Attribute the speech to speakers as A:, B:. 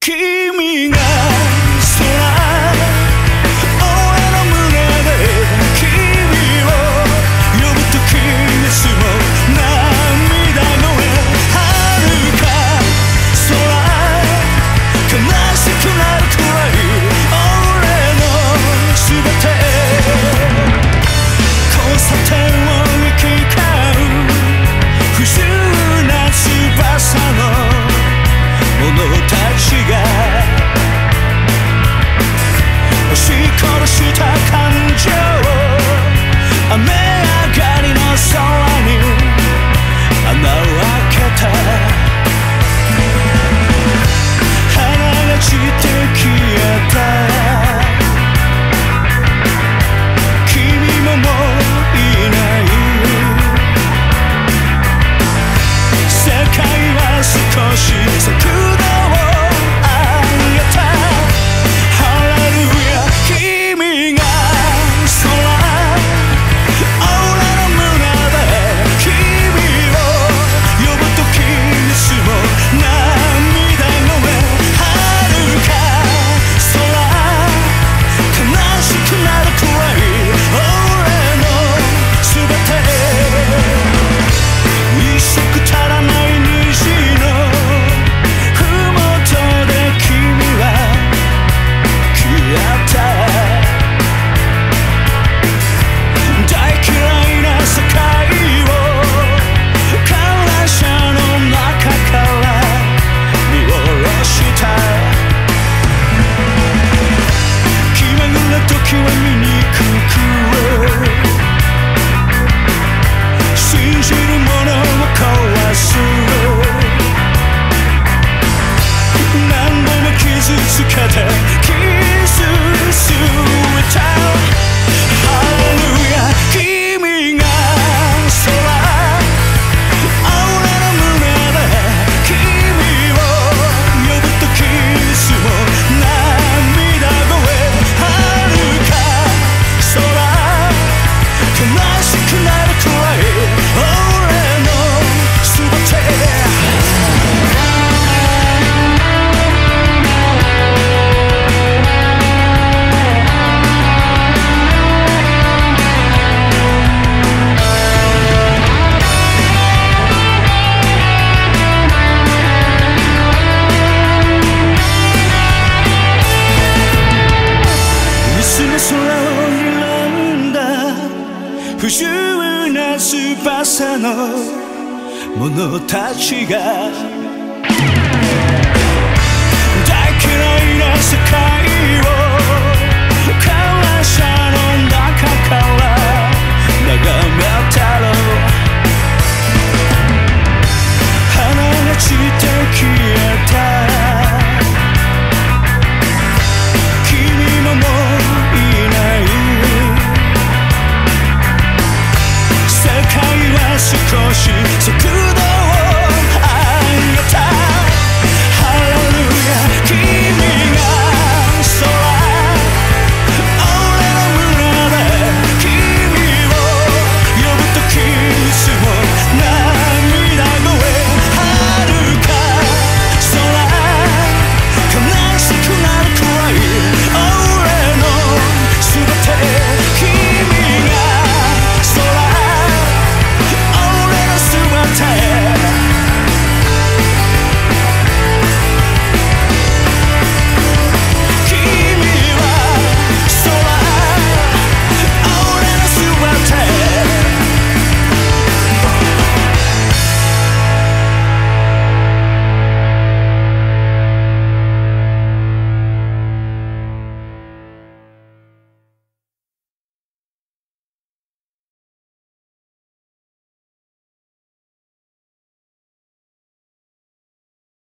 A: 君が空俺の胸で君を呼ぶ時いつも涙声遥か空悲しくなるくらい俺の全て交差点を行き交う不自由な翼の者たちが押し殺した感情雨上がりの空に穴を開けた花が散って消えた君ももういない世界は少し速度を上げたハレルヤ君が空俺の胸で君を呼ぶ時いつも涙声遥か空悲しくなるくらい俺の全て一色足らない虹の麓で君は消えた大嫌いな世界を観覧車の中から見下ろした気まぐれ時は醜く信じるものを壊す何度も傷つけて傷ついたハレルヤ君が空俺の胸で君を呼ぶ時いつも涙声遥か空悲しくなるくらい俺の全て水の空を睨んだ不自由な翼の者たちが